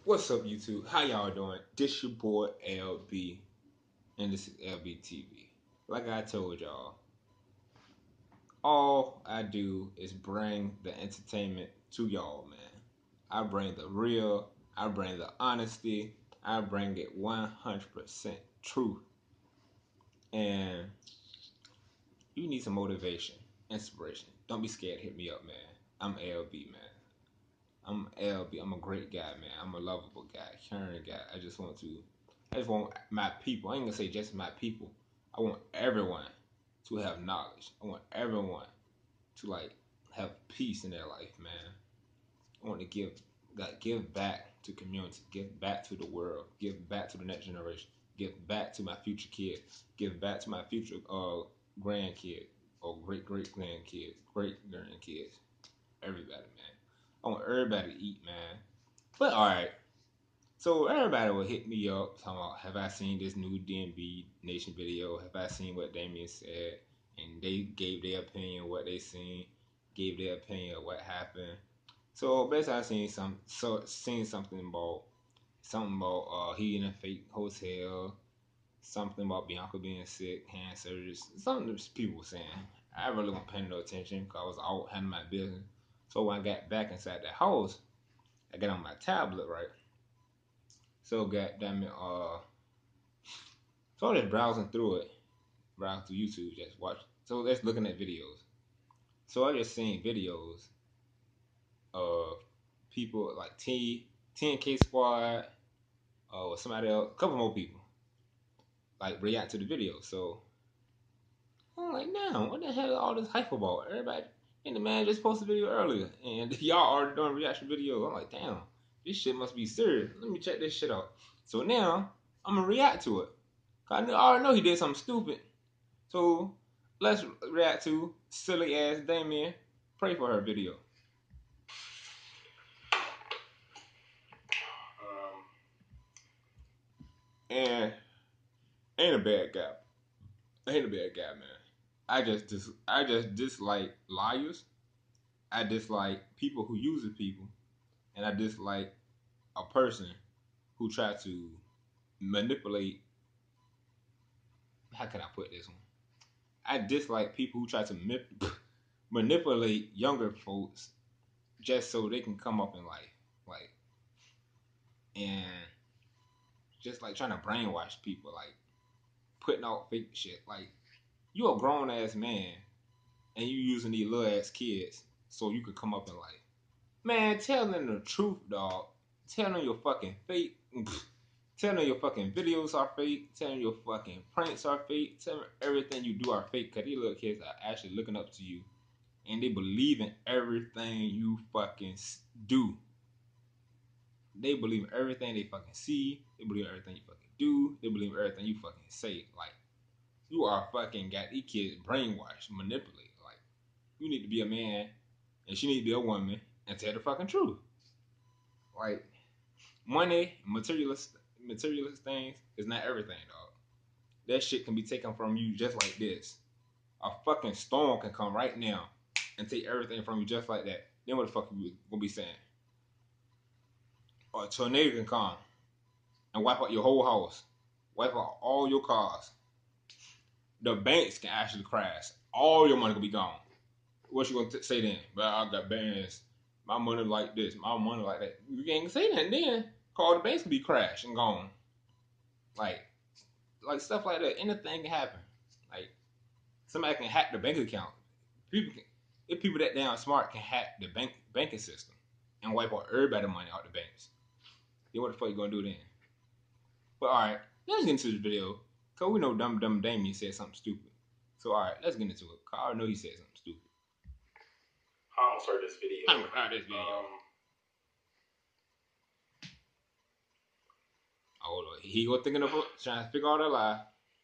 What's up, YouTube? How y'all doing? This your boy LB, and this is LB TV. Like I told y'all, all I do is bring the entertainment to y'all, man. I bring the real, I bring the honesty, I bring it 100% truth. And you need some motivation, inspiration. Don't be scared to hit me up, man. I'm LB, man. I'm LB. I'm a great guy, man. I'm a lovable guy, caring guy. I just want my people. I ain't gonna say just my people. I want everyone to have knowledge. I want everyone to have peace in their life, man. I want to give back to community, give back to the world, give back to the next generation, give back to my future kids, give back to my future grandkids or great grandkids, great grandkids, everybody, man. I want everybody to eat, man. But all right, so everybody will hit me up talking about, have I seen this new DMB Nation video? Have I seen what Damien said? And they gave their opinion, what they seen, gave their opinion of what happened. So basically, I seen something about he in a fake hotel, something about Bianca being sick, cancer, something that people were saying. I really wasn't paying no attention because I was out handling my business. So when I got back inside the house, I got on my tablet, right? So goddamn it, so I was just browsing through YouTube, just watch. So just looking at videos. So I just seen videos of people like 10K Squad, or somebody else, a couple more people, like react to the video. So I'm like, now, what the hell is all this hype about? Everybody, and the man just posted a video earlier, and y'all already doing reaction videos. I'm like, damn, this shit must be serious. Let me check this shit out. So now I'm gonna react to it. I already know he did something stupid. So let's react to silly ass Damien. Pray for her video. And ain't a bad guy. Ain't a bad guy, man. I just dislike liars. I dislike people who use people, and I dislike a person who try to manipulate. How can I put this one? I dislike people who try to manipulate younger folks just so they can come up in life, and just trying to brainwash people, putting out fake shit. Like, you a grown ass man and you using these little ass kids so you could come up in life. Man, tell them the truth, dog. Tell them your fucking fake. Tell them your fucking videos are fake. Tell them your fucking pranks are fake. Tell them everything you do are fake. Cause these little kids are actually looking up to you, and they believe in everything you fucking do. They believe in everything they fucking see. They believe in everything you fucking do. They believe in everything you fucking say. Like, you are fucking got these kids brainwashed, manipulated. Like, you need to be a man and she need to be a woman and tell the fucking truth. Like, money, materialist things is not everything, dog. That shit can be taken from you just like this. A fucking storm can come right now and take everything from you just like that. Then what the fuck you gonna be saying? Or a tornado can come and wipe out your whole house, wipe out all your cars. The banks can actually crash. All your money can be gone. What you gonna say then? But I got bands. My money like this. My money like that. You can't say that then. Call the banks can be crashed and gone. Like stuff like that. Anything can happen. Like, somebody can hack the bank account. If people that damn smart can hack the banking system and wipe out everybody's money out the banks. Then what the fuck you gonna do then? But alright, let's get into this video. Cause we know dumb Damien said something stupid. So alright, let's get into it. Cause I know he said something stupid. I'm gonna start this video. Hold on. He go thinking of trying to figure out a lie.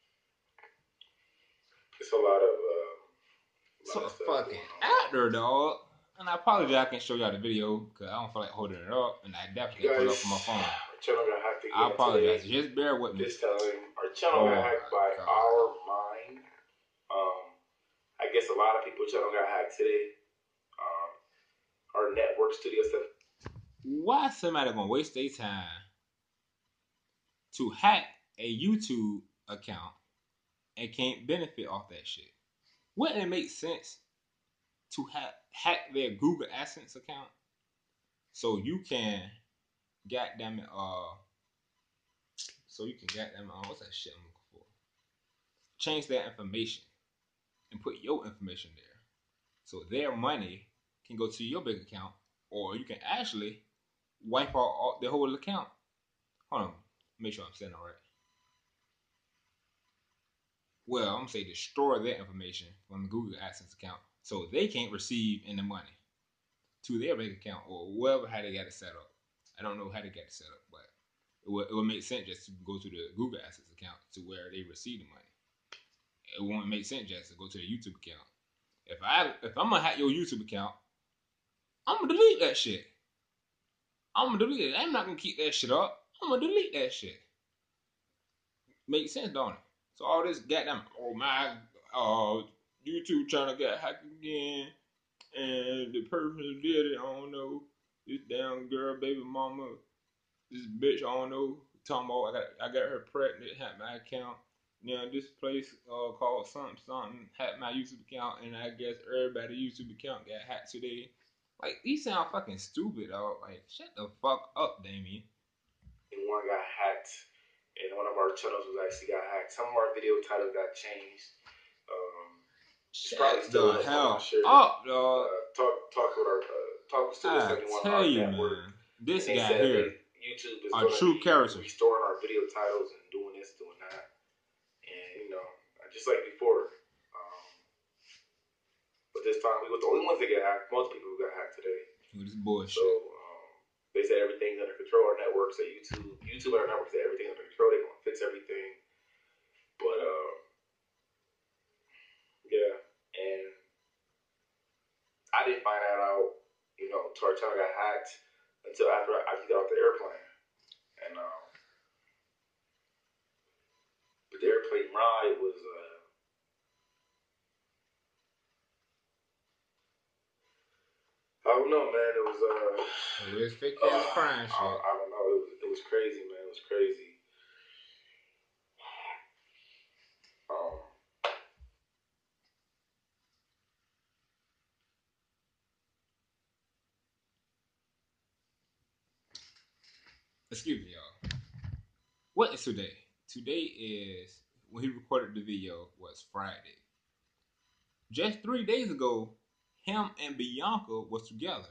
It's a lot of So fucking actor, dog. And I apologize, I can't show y'all the video because I don't feel like holding it up, and I definitely can't pull it up from my phone. Our channel got hacked again. I apologize. Today. Just bear with me. This time, our channel got hacked by our mind. I guess a lot of people's channel got hacked today. Our network studio stuff. why somebody gonna waste their time to hack a YouTube account and can't benefit off that shit? Wouldn't it make sense to hack their Google AdSense account so you can goddamn it what's that shit I'm looking for? Change their information and put your information there. So their money can go to your bank account, or you can actually wipe out all, the whole account. Hold on, make sure I'm saying all right. Well, I'm gonna say destroy their information from the Google AdSense account, so they can't receive any money to their bank account or whoever how they got it set up. I don't know how they got it set up, but it would make sense just to go to the Google AdSense account to where they receive the money. It won't make sense just to go to the YouTube account. If I'm gonna hack your YouTube account, I'm gonna delete that shit. I'm gonna delete it. I'm not gonna keep that shit up. I'm gonna delete that shit. Makes sense, don't it? So all this goddamn, oh my, YouTube trying to get hacked again, and the person who did it, I don't know, this damn girl, baby mama, this bitch, I don't know, talking about I got her pregnant, hacked my account. Now this place called something hacked my YouTube account, and I guess everybody's YouTube account got hacked today. Like, these sound fucking stupid, dog. Like, shut the fuck up, Damien. And one got hacked, and one of our channels was actually got hacked. Some of our video titles got changed. It's probably still the up. hell I'm not sure. up, dog. Talk with our talk to the second one on our network. Man, this and they guy said here, YouTube is a going to true be character, restoring our video titles and doing this, doing that, and just like before. But this time we were the only ones that get hacked. Most people got hacked today. This bullshit. So they said everything's under control. Our networks at YouTube and our networks said everything's under control. They're gonna fix everything. But yeah, and I didn't find that out, till our channel got hacked until after I got off the airplane. And but the airplane ride was I don't know, man. It was fake ass crime shit. I don't know. It was crazy, man. It was crazy. Excuse me, y'all. What is today? Today is, when he recorded the video, was Friday. Just 3 days ago, him and Bianca was together.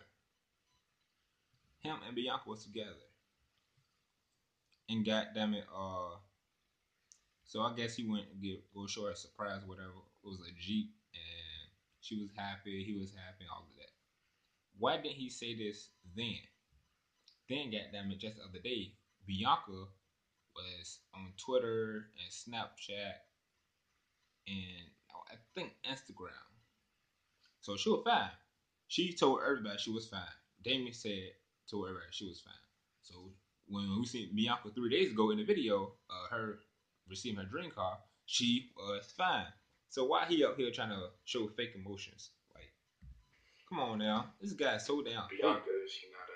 And goddamn it, so I guess he went to go show her a surprise, whatever. It was a Jeep, and she was happy, he was happy, all of that. Why didn't he say this then? Then, goddamn it, just the other day, Bianca was on Twitter and Snapchat and I think Instagram. So she was fine. She told everybody she was fine. Damien told everybody she was fine. So when we seen Bianca 3 days ago in the video, her receiving her dream car, she was fine. So why he up here trying to show fake emotions? Like, come on now, this guy's so damn Bianca, fake. she not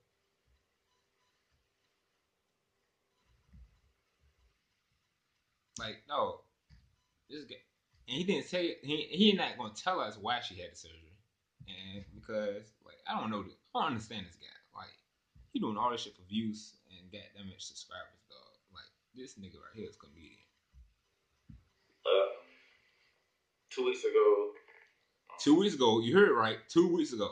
Like, no, this guy, and he didn't say he not gonna tell us why she had the surgery, and because like I don't understand this guy. Like, he doing all this shit for views and goddamn it subscribers, dog. Like, this nigga right here is a comedian. 2 weeks ago. 2 weeks ago, you heard it right. 2 weeks ago.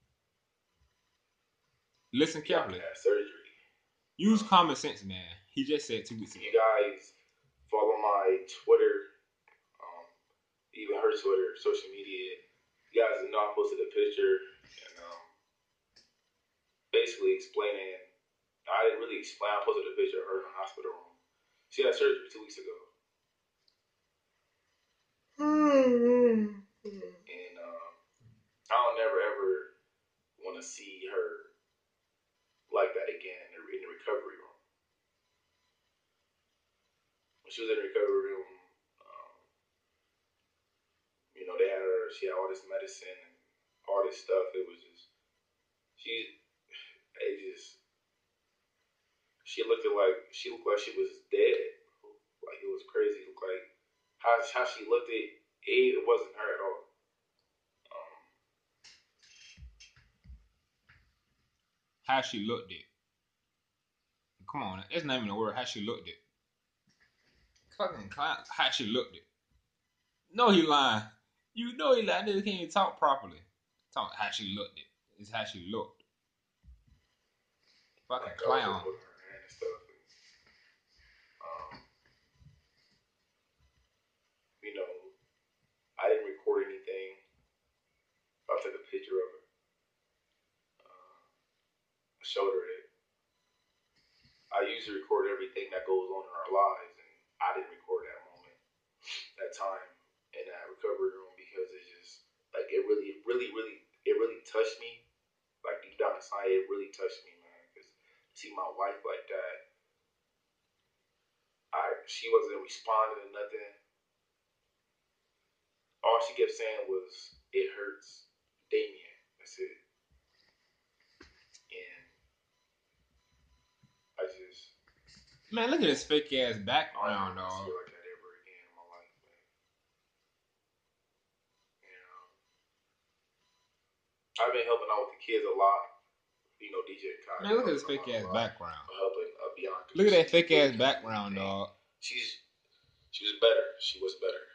Listen carefully. Had surgery. Use common sense, man. He just said 2 weeks ago. You guys follow my Twitter, even her Twitter, social media. You guys know I posted a picture and basically explaining. I didn't really explain. I posted a picture of her in the hospital room. She had surgery 2 weeks ago. And I don't never ever want to see her like that again in the recovery room. When she was in the recovery room, they had her. She had all this medicine and all this stuff. It was just She looked like she was dead. Like it was crazy. It looked like how she looked it wasn't her at all. How she looked it. Come on, that's not even a word. How she looked it. Fucking clown. How she looked it. No, he lying. You know he lying. Nigga can't even talk properly. Talk how she looked it. It's how she looked. Fucking Like clown. holding her hand and stuff. And, you know, I didn't record anything. I took a picture of her. I showed her it. I usually record everything that goes on in our lives, and I didn't record that moment, that time in that recovery room because it's just like it really touched me. Like deep down inside, it really touched me, man. Because to see my wife like that, she wasn't responding to nothing. All she kept saying was, "It hurts, Damien." That's it. And I just, Man, look at this fake ass I background, don't see dog. her like that ever again in my life, man. You know, I've been helping out with the kids a lot. You know, DJ Kai. Man, look at this fake ass background. Helping Bianca. Look at that fake ass background, dog. She was better. She was better.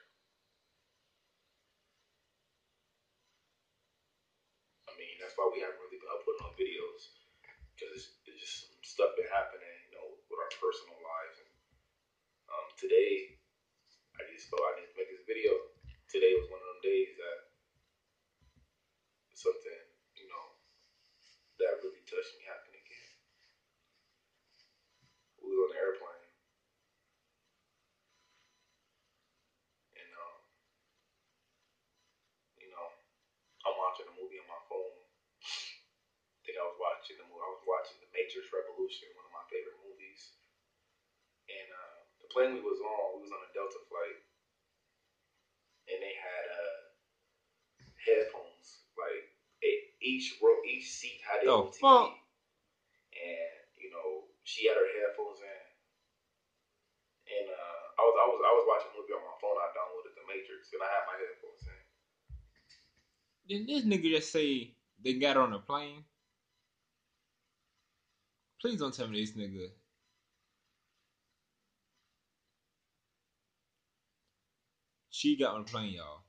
I mean, that's why we haven't really been putting on videos because it's just some stuff been happening, you know, with our personal lives. And today, I just thought I need to make this video. Today was one of them days that something, you know, that really touched me happened again. We were on the airplane, and you know, I'm watching a movie on my phone. I think I was watching the movie. I was watching The Matrix Revolution, one of my favorite movies. And the plane we was on a Delta flight, and they had headphones. Like each seat had their own TV. And you know, she had her headphones in, and I was watching a movie on my phone. I downloaded The Matrix, and I had my headphones in. Did this nigga just say they got on a plane? Please don't tell me this nigga. She got on a plane, y'all.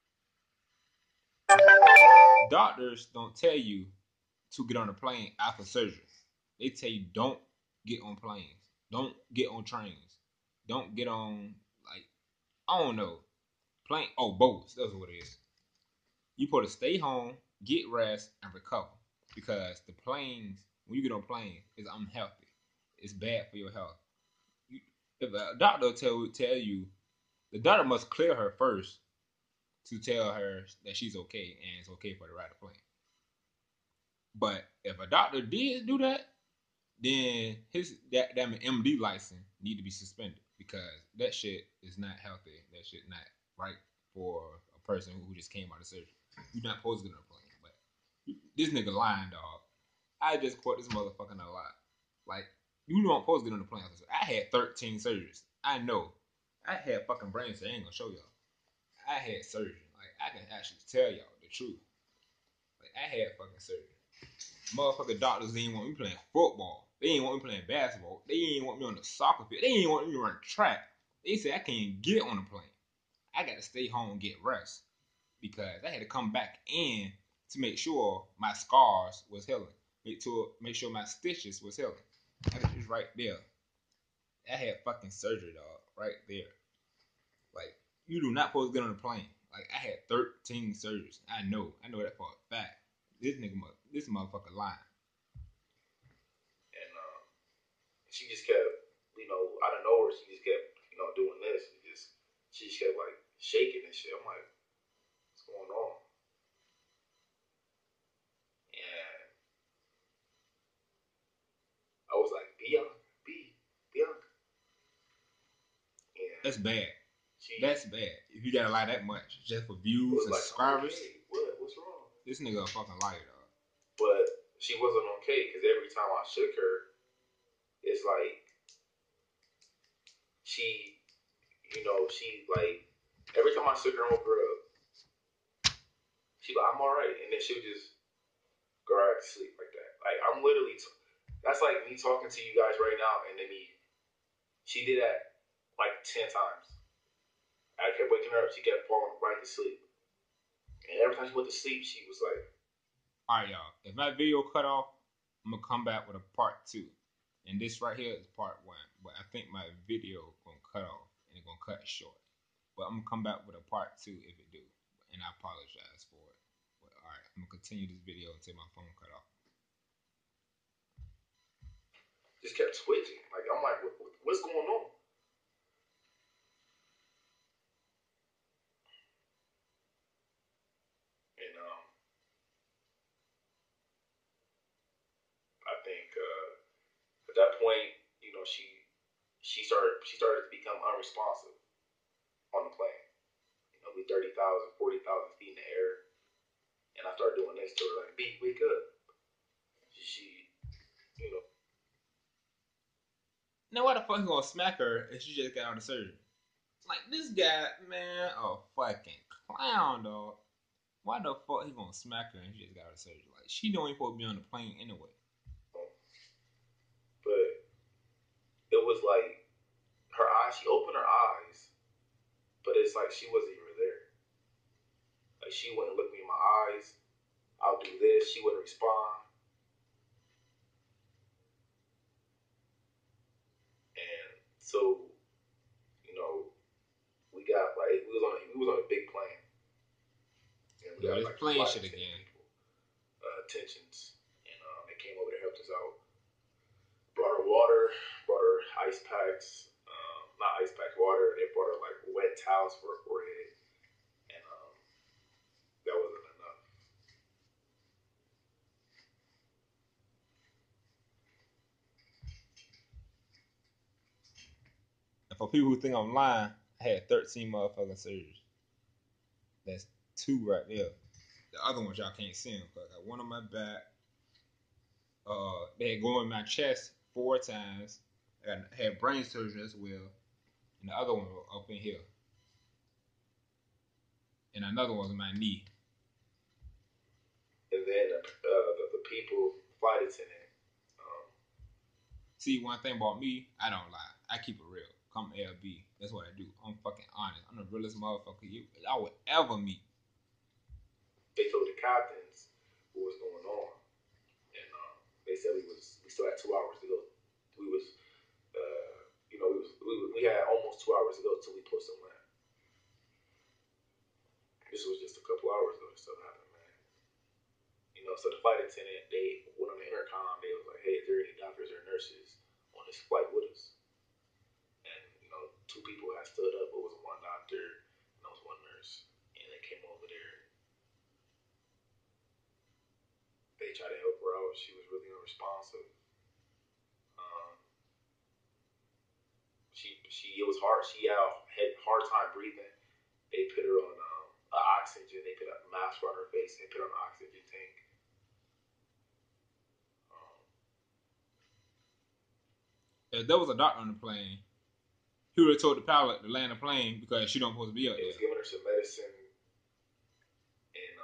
Doctors don't tell you to get on a plane after surgery. They tell you don't get on planes. Don't get on trains. Don't get on, like, I don't know. Plane, boats. That's what it is. You supposed to stay home, get rest, and recover. Because the planes, when you get on planes, is unhealthy. It's bad for your health. If a doctor tell you, the doctor must clear her first to tell her that she's okay and it's okay for her to ride the plane. But if a doctor did do that, then that MD license need to be suspended because that shit is not healthy. That shit not right for a person who just came out of surgery. You're not supposed to get on a plane. But this nigga lying, dog. I just caught this motherfucker a lot. Like, you know I'm supposed to get on the plane. I had 13 surgeries. I know. I had fucking brain surgery. I ain't gonna show y'all. I had surgery. Like, I can actually tell y'all the truth. Like, I had fucking surgery. Motherfucking doctors didn't want me playing football. They didn't want me playing basketball. They didn't want me on the soccer field. They didn't want me running track. They said I can't get on the plane. I got to stay home and get rest because I had to come back in to make sure my scars was healing. Make sure my stitches was healing. I was just right there. I had fucking surgery, dog, right there. Like, you do not supposed to get on the plane. Like, I had 13 surgeries. I know that for a fact. This motherfucker lying. And she just kept, you know, out of nowhere, she just kept, you know, doing this. She just kept like shaking and shit. I'm like, what's going on? And I was like, Bianca. And That's bad. That's bad. If you gotta lie that much just for views and like, subscribers. Okay, what's wrong? This nigga a fucking liar, dog. But she wasn't okay because every time I shook her, it's like she, she like every time I took her on grub, she like I'm alright, and then she'll just go right to sleep like that. Like I'm literally, that's like me talking to you guys right now, and then she did that like 10 times. I kept waking her up, she kept falling right to sleep, and every time she went to sleep, she was like, All right, y'all. If my video cut off, I'm gonna come back with a part 2, and this right here is part 1. But I think my video gonna cut off and it's gonna cut it short. But I'm gonna come back with a part 2 if it do, and I apologize for it. But all right, I'm gonna continue this video until my phone cut off. just kept twitching. Like I'm like, what's going on? And I think at that point, she started to become unresponsive on the plane. We 30,000, 40,000 feet in the air, and I started doing this to her like, "B, wake up." She, you know, Now why the fuck you gonna smack her if she just got out of surgery? Like this guy, man, a fucking clown, dog. Why the fuck he gonna smack her and she just got out of surgery? Like she don't even supposed to be on the plane anyway. but it was like her eyes. She opened her eyes, but it's like she wasn't even there. Like she wouldn't look me in my eyes. I'll do this. She wouldn't respond. And so, you know, we was on a big plane, and we Yo, had this like plane flight shit attendant again. people, attentions, and they came over to help us out. Brought her water, brought her ice packs, not ice packs, water. They brought her like wet towels for her forehead, and that wasn't enough. And for people who think I'm lying, I had 13 motherfucking surgeries. That's 2 right there. The other ones y'all can't see them. I got one on my back. They had go in my chest 4 times. I had brain surgery as well. And the other one was up in here. And another one was in my knee. And then the people, flight attendant. See, one thing about me, I don't lie. I keep it real. Come LB. That's what I do. I'm fucking honest. I'm the realest motherfucker I would ever meet. They told the captains what was going on, and they said we still had 2 hours to go. We was, we had almost 2 hours to go till we supposed to land. This was just a couple hours ago. This stuff happened, man. So the flight attendant, they went on the intercom. They was like, "Hey, is there any doctors or nurses on this flight with us?" And 2 people had stood up. It was one doctor and there was one nurse, and they came over there. They tried to help her out. She was really unresponsive. Um, it was hard. She had a hard time breathing. They put her on oxygen. They put a mask on her face. They put her on an oxygen tank. If there was a doctor on the plane, he would have told the pilot to land the plane because she don't supposed to be up They there. was giving her some medicine, and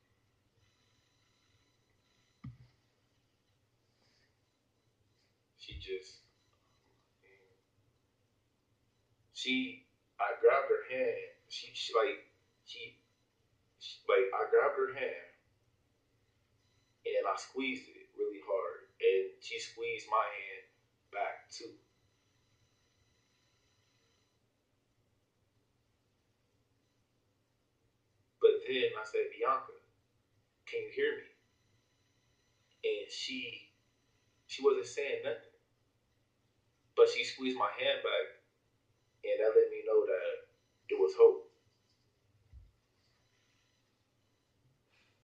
I grabbed her hand. I grabbed her hand and I squeezed it really hard, and she squeezed my hand back too. But then I said, "Bianca, can you hear me?" And she wasn't saying nothing, but she squeezed my hand back, and that let me know that it was hope.